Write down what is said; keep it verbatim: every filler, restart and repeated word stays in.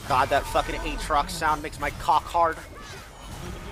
God, that fucking Aatrox sound makes my cock hard.